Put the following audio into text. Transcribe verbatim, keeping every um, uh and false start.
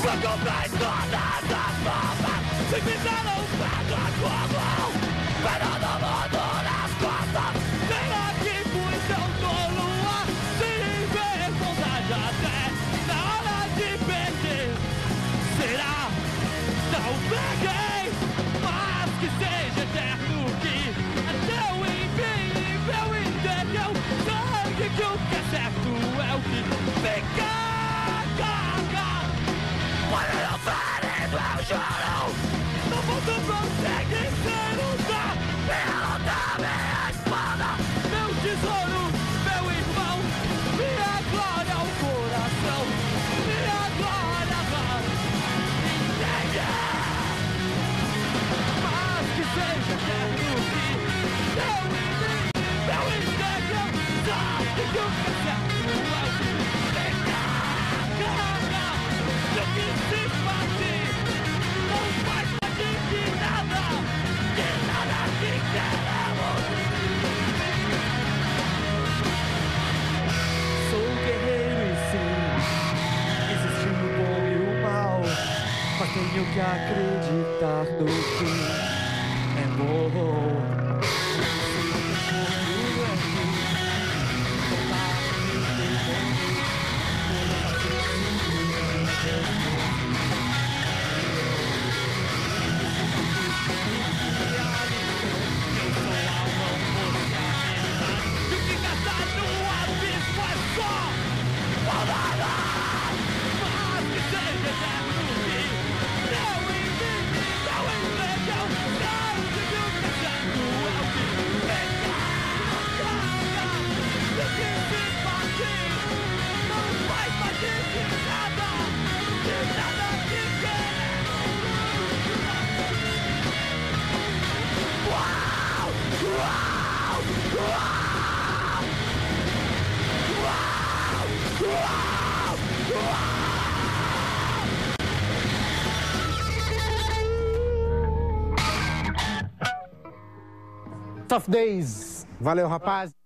comprei todas as bombas e fizeram um pedra como Pena do mundo nas costas. Será que fui tão tolo assim? Ver vontade até na hora de perder. Será? Não peguei, mas que seja eterno que até o invisível entendeu. Sangue que o que é certo é o que fica. Olha meu ferido, eu choro. No mundo consegue ser usar minha luta, minha espada, meu tesouro, meu irmão, minha glória ao coração, minha glória agora. Entende? Mas que seja eterno que eu invisível entendeu. Sabe que o que é certo é o que fica. Do que se faz, não faz mais de nada, de nada que queremos. Sou um guerreiro e sim, existe o bom e o mal, mas tenho que acreditar no que é bom. Tough Days. Valeu, rapaz.